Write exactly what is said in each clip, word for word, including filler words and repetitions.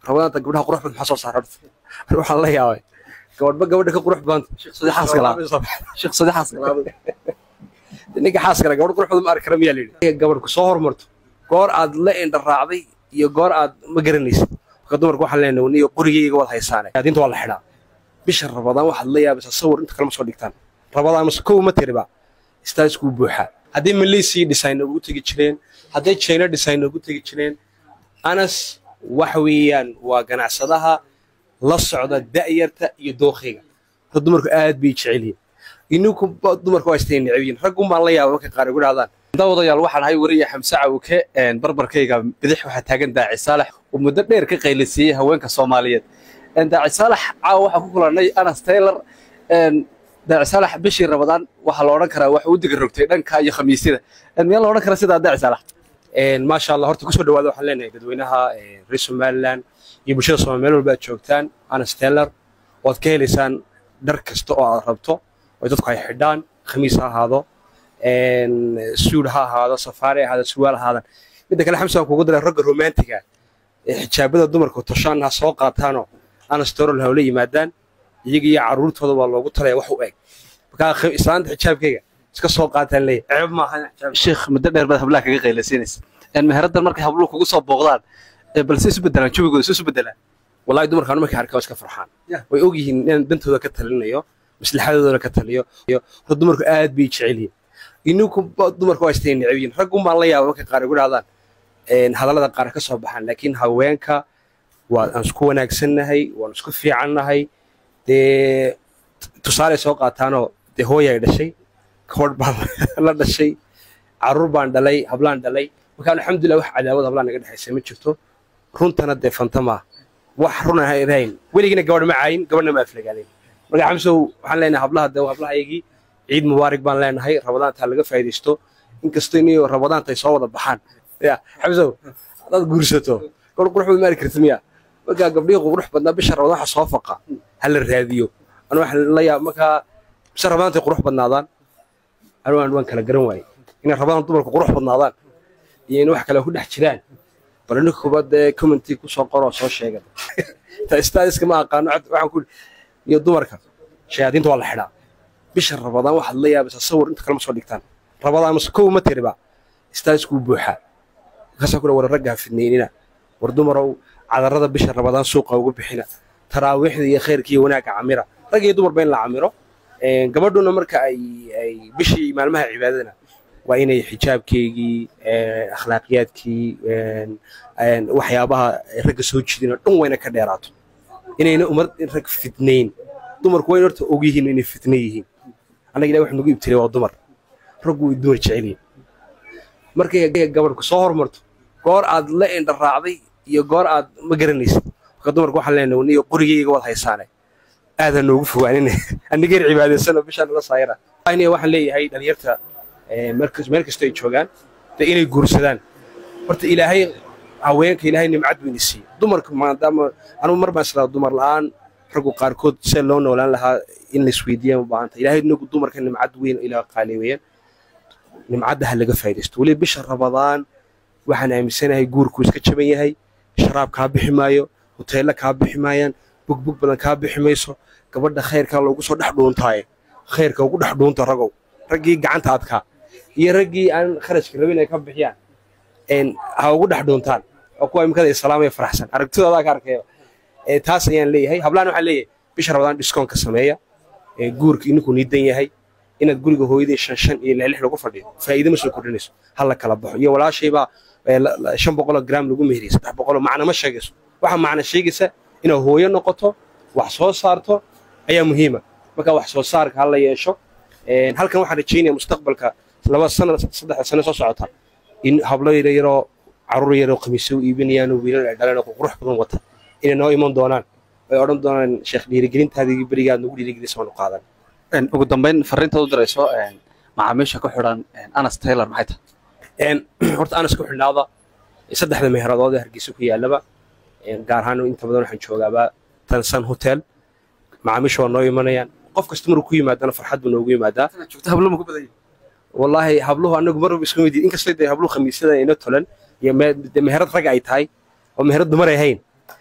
رمضان تقبلها قروح بالحصل صارت روح الله ياوي قبل بقى ودك قروح بانت شيخ صديق حاسك شيخ صديق حاسك ninka xaaskana gabadh quruxda ma arki kara miyaa leeyahay gabadh ku soo hormarto goor aad la indha raacday iyo goor aad ma garanaysid marka dumarku waxaan leenahay niyo qurigeyga wad haysaanay adinta waa la xidhaa bisha Ramadaan waxaad la yaabaysaa sawir inta kale ma soo dhigtaan Ramadaan ma koow ma tiriba istaasku buuxa haddii Malaysia design ugu tagi jireen haddii China design ugu tagi jireen anas wax weeyaan waa ganacsadaha la socda da'yarta iyo dooqiga dumarku aad bay jecel yihiin inuu dumarku waa isteen ciidan rag uma la yaabo marka qaar ugu dhaadaan dawadayaal waxaan hay wariye Xamse Cawke een barbarkayga bidix waxa taagan Daaci Saalax oo muddo dheer ka qaylisay haweenka Soomaaliyeed een Daaci Saalax caaw waxa ku kulanay Anas Taylor een Daaci Saalax bishii Ramadaan waxa la oran karaa wax uu diga rogtay dhanka iyo khamiisida een meel la oran karaa sida Daaci Saalax een ma sha Allah horta ku soo dhawaado waxaan leenahay dadweynaha reer Somaliland iyo bulshada Soomaaliyeed walba joogtaan Anas Taylor oo ka helaysaan dhar kasta oo aad rabto ويدك هاي حدان خميس هذا إن سود هذا سفاري هذا سوال هذا بدك الحمسة وقدر الرجل رومانتيكا حجابه الدمر كتشان سوق تانو أنا استور الهولي مادان يجي عروض هذا والله قلت له وحو إيه بقى خ إسلام حجاب كذا إسك سوق تان لي عيب ما هن الشيخ مدبر بس هبلاك غير لسينس إن مهرد المركب هبلوك وقصة بغداد بل سيس بدلنا شو بيقول سيس بدلنا والله الدمر كانوا مكحركة واسك فرحان ويوجي إن بنت هذا كتلنا يو maslaxadooda ka taliyo iyo dumarku aad bay jecel yihiin inuu dumarku waa isteen ciidan rag uma la yaabo marka qaar ugu dhaadaan een hadallada qaar ka soo baxan laakiin haweenka waa aan isku wanaagsanahay waan isku fiicannahay de tusaale soo qaataano de hooyay dhashay koor baan la dhashay carruur baan dhalay hablaan dhalay marka alxamdulillah wax cadaawad hablaan naga dhaxaysay ma jirto runtana de fantama wax run ah ahayn weligina gabadh ma caayin gabadhna ma aflagaalin marka xamso waxaan leenahay hablaha daw hablahaygii ciid mubaarak baan leenahay Ramadaan ta laga faa'iideysto inkastoo inay Ramadaan tay soo wada baxaan ya xamso dad guursato qor quruxda ma arki kartid miya marka gabdhiga qurux badna bisha Ramadaan waxa soo faqa hal raadiyo ana wax la yaab marka bisha Ramadaan tay qurux badnaadaan ana waan kala garan waayay in Ramadaan dumarku qurux badnaadaan iyo in wax kale ku dhex jiraan balna kubada comment ku soo qoro soo sheegay ta istaadiska ma aqaan waxaan ku iyo dumarka shayaadiinta waa la xidhaa bisha Ramadaan waxa la yaabaysaa sawir inta kale ma soo dhigtaan Ramadaan ma koow ma tiriba istaasku buuxa kaasa kula war ragga fidneynina war dumarow cadarada bisha Ramadaan suuqa ugu bixina taraawiixda iyo khayrka iyo wanaaga camira rag iyo dumar been la camiro een gabadhuna marka ay ay bishii maalmaha cibaadadana waa inay xijaabkeegii ee akhlaaqiyadkii een waxyaabaha ragga soo jeedina dhan wayna ka dheeraato inayna umar rag fitneyn dumarku way horta og yihiin inay fitnay yihiin anaga ilaahay wax nagu ibtiray waa dumar raggu way dumar jecel yihiin markay gabadhku soo hormarto goor aad la indha raacday iyo goor aad ma garanaysid marka dumarku waxaan leenahay niyo qurigeyga wad haysaanay aadan noogu fogaanin aniga cibaadaysan bishan la saayira ayni waxaan leeyahay dhalinyarta ee markas meel kasta ay joogaan inay guursadaan horta ilaahay haweenka ilaahay nimcad weyn siiyay dumarku maadaama anu marba isla dumar la'aan raggu qaarkood si loo noolaan lahaa in la isweydiiyo baanta ilaahay nagu dumarka nimcad weyn ilaa qaaliweeyeen nimcadaha laga faa'iideysto wali bisha Ramadaan waxaan aaminsanahay guurku iska jaban yahay sharaab ka bixi maayo hoteelka ka bixi maayaan bugbug badan ka bixi mayso gabadha khayrka loogu soo dhax dhuuntaay khayrka ugu dhax dhuunta ragow ragii gacanta adka iyo ragii aan kharashka rabin ay ka bixiyaan een ha ugu dhax dhuuntaan oo kuwa imkada islaamay faraxsan aragtidooda ka arkayo ee taas ayaan leeyahay hablaan waxa leeyahay bisha Ramadaan discount ka sameeya ee guurka inuu niidan yahay inaad guriga hooyadii shan shan iyo lix lagu fadhiyo faa'iido ma soo kordhinayso hal la kala baxo iyo walaashayba shan boqol gram lagu meeriyo saddex boqol macna ma sheegayso waxa macna sheegaysa inay hooyo noqoto wax soo saarto ayaa muhiim ah marka wax soo saarka hal la yeesho ee halkan waxa rajaynayaa mustaqbalka laba sano saddex sano soo socota in hablo yaro carruur yaro khamiisyo iibinayaan wiilal dhalan qurux badan wata inay noo iman doonaan way oran doonaan sheekh dhiirigelintaadii barigaad nagu dhiirigelisay oo qaadan een ugu dambeyn fariinta u dirayso een macaamiisha ku xidhan Anas Taylor maxay tahay een horta Anas ku xidhnaada saddexda meheeradood ee Hargeysa ku yaalaba een gaar ahaan inta badan waxaan joogaaba Tansan Hotel macaamiisha noo imanayaan qof kasta markuu ku yimaadana farxad buu noogu yimaadaa joogta hablo ma ku badan wallahi habluhu anagu marba isku mid in kasta ay habluhu khamiisada ina tolan iyo meherad rag ay tahay oo meherad dumar ay hayn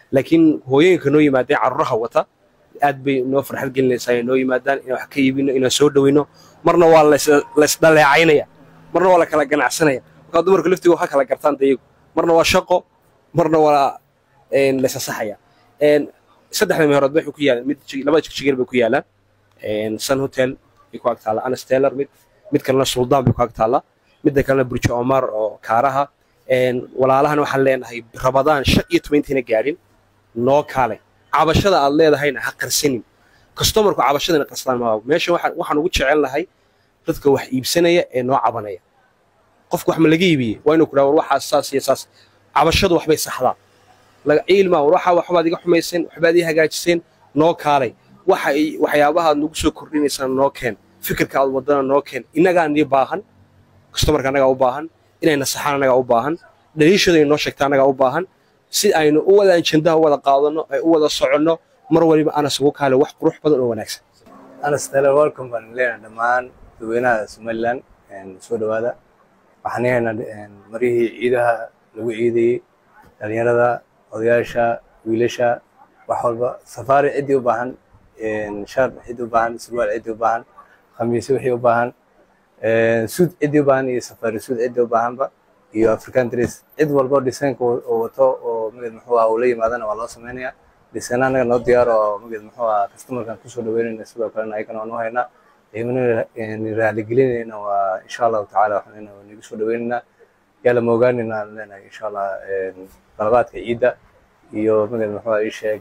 laakiin hooyooyinka noo yimaadee carruuraha wata aad bay noo farxad gelinaysaa inay noo yimaadaan inaan wax ka iibino inaan soo dhaweyno marna waa laysdhaleecaynaya marna waa la kala ganacsanaya markaa dumarku laftiga waxa kala gartaan dayagu marna waa shaqo marna waa laysasaxaya saddexda meherood waxay ku yaalaan mid labada jigjigeer bay ku yaalaan sun hotel bay ku ag taalla anas taylor mid mid kalena suldaan bay ku ag taalla midda kalena burjo omar oo kaaraha walaalahan waxaan leenahay rabadaan shan iyo tobantiina gaadhin noo kaalay cabashada aad leedahayna ha qarsanin customerku cabashadana qarsadaan maaha meesha waxaan ugu jecelnahay dadka wax iibsanaya ee noo cabanaya qofku wax ma laga iibiyey waa inuu ku dhaha war waxaas saas iyo saas cabashadu waxbay saxdaa laga ciilmaa war waxaa waxbaad iga xumayseen waxbaad ii hagaajiseen noo kaalay waxa waxyaabaha aad nagu soo kordhinaysaan noo keen fikirka aad wadana noo keen innagaan nii baahan customerka annagaa u baahan inay nasaxaan annagaa u baahan dhaliishooda inay noo sheegta annagaa u baahan si aynu u wada ajendaha u wada qaadano ay u wada soconno mar waliba anas ugu kaale wax qurux badan oo wanaagsan anas taylor welcome baan leenahay dhammaan dadweynaha somaliland soo dhawaada waxaan yahaynaa marihii ciidaha lagu ciidayey dhalinyarada odayaasha wiilasha wax walba safaari ciddii u baahan shar ciddii u baahan surwaal ciddii u baahan khamiisyo wixii u baahan suud ciddii u baahan iyo safaari suud ciddii u baahanba iyo african dress cid walba design-ka oo wato oo magad muxuu ahaa uu la yimaadana waa loo samaynayaa design anaga noo diyaar oo magad muxuu ahaa customerkan kusoo dhaweynayna sidoo kalena ayagana waan u haynaa qiimana raaligelinayna waa insha allahu tacaala waxaan nagu soo dhaweynaynaa yaa lama ogaanayna aan leenahay insha allah dalabaadka ciidda iyo magad muxuu ahaa ii sheeg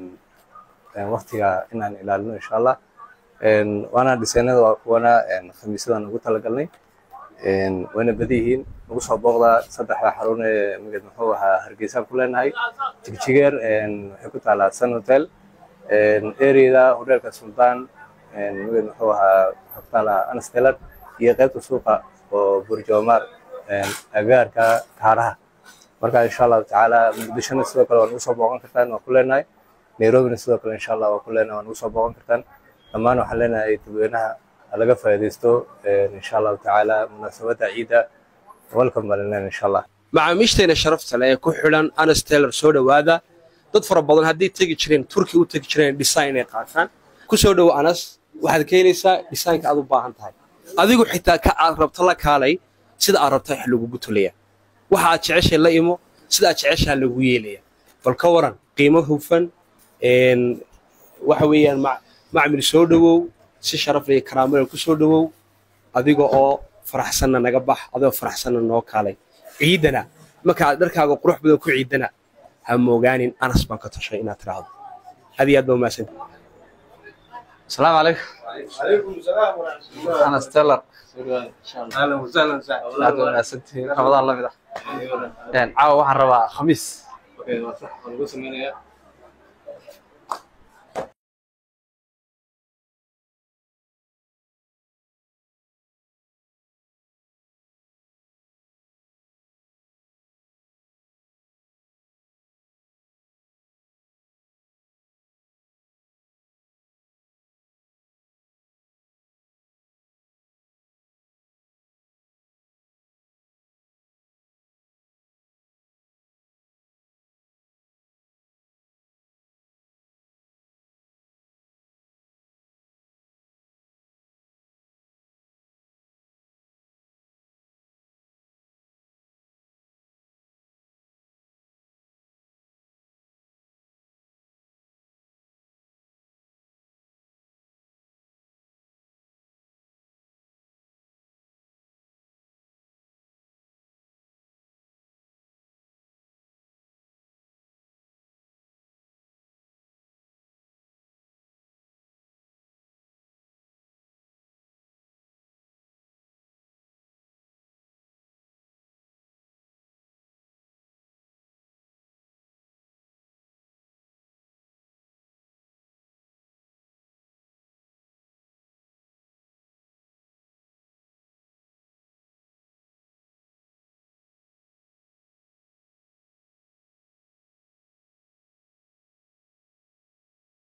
waqtiga inaan ilaalino insha allah waana designada waa kuwana khamiisadan ugu talagalnay wayna badan yihiin nagu soo booqdaa saddexda xarun ee magad muxuu ahaa hargeysaan ku leenahay jigjigeer waxay ku taalaa sun hotel areada hoteelka sultaan magad muxuu ahaa waxaa ku taalaa anas taylor iyo qaybta suuqa oo burjo omar agaarka kaaraha marka insha allahu tacaala muqdishona sidoo kale waa nagu soo booqan kartaan waa ku leenahay nairobina sidoo kale insha allah waa ku leenahay waa nagu soo booqan kartaan dhammaan waxaan leenahay dadweynaha laga faa'iideysto insha allahu tacaala munaasabadda ciidda welcome baan leenahay insha allah macaamiishteena sharafta leh ee ku xidhan anas taylor soo dhawaada dad fara badan haddii tegi jireen turki u tegi jireen design inay qaataan ku soo dhowo anas waxaad ka helaysaa designka aad u baahan tahay adigu xitaa ka aad rabto la kaalay sida aad rabto wax lagugu tulaya waxa aad jeceshay la imo sida aad jeceshaa lagu yeelaya bal ka waran qiimo hufan waxa weeyaan macmil soo dhawow si sharaf leh karaamo leh ku soo dhawow adiga oo faraxsanna naga bax adoo faraxsanna noo kaalay ciidana marka dharkaaga qurux badan ku ciidana ha moogaanin anas baan ka tashay inaad tiraahdo aad iyo aad baa umahadsan السلام عليكم وعليكم السلام ورحمة الله أنا ستيلر أهلا وسهلا وسهلا رمضان الله يبارك يعني عاو واحد ربع خميس اوكي صح نقول سمينا